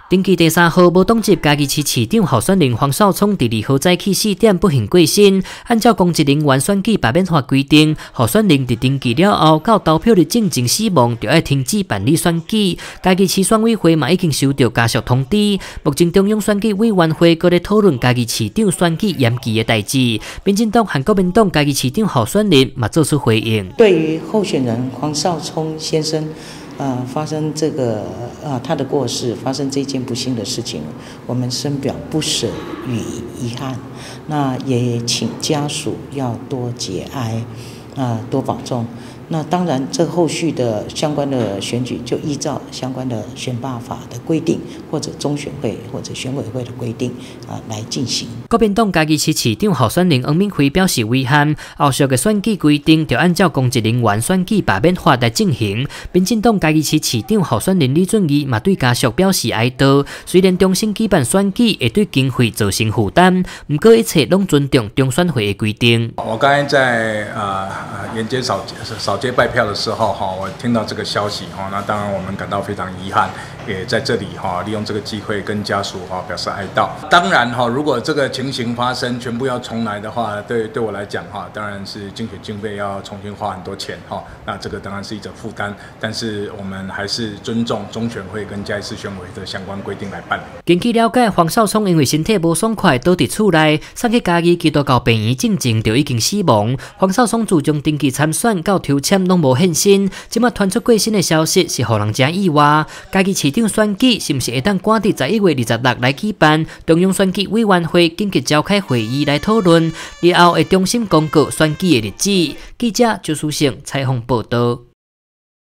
登记第3号无党籍嘉义市市长候选人黄少聪第2号早起4点不幸过身。按照公职人员选举罢免法规定，候选人伫登记了后，到投票日正前死亡，就要停止办理选举。嘉义市选委会嘛已经收到家属通知。目前中央选举委员会搁咧讨论嘉义市长选举延期的代志。民进党和国民党嘉义市长候选人嘛做出回应。 对于候选人黄少聪先生。发生这个他的过世，发生这件不幸的事情，我们深表不舍与遗憾。那也请家属要多节哀，多保重。那当然，这后续的相关的选举就依照相关的选罢法的规定，或者中选会或者选委会的规定来进行。 国民党嘉义市市长候选人黄敏辉表示遗憾，后续的选举规定就按照公职人员选举罢免法来进行。民进党嘉义市市长候选人李俊义嘛对家属表示哀悼，虽然重新举办选举会对经费造成负担，不过一切拢尊重中选会的规定。 我刚才在沿街扫街拜票的时候，我听到这个消息，那当然我们感到非常遗憾，也在这里利用这个机会跟家属表示哀悼。当然如果这个情形发生，全部要重来的话，对我来讲当然是竞选经费要重新花很多钱那这个当然是一种负担，但是我们还是尊重中选会跟嘉义市选委会的相关规定来办理。 根据了解，黄少聪因为身体无爽快，倒伫厝内，送去嘉义基督教病院进前就已经死亡。黄少聪自从登记参选到抽签拢无现身，即马传出过身的消息是互人真意外。嘉义市长选举是毋是会当赶伫11月26来举办？中央选举委员会紧急召开会议来讨论，然后会重新公告选举的日子。记者周书成采访报道。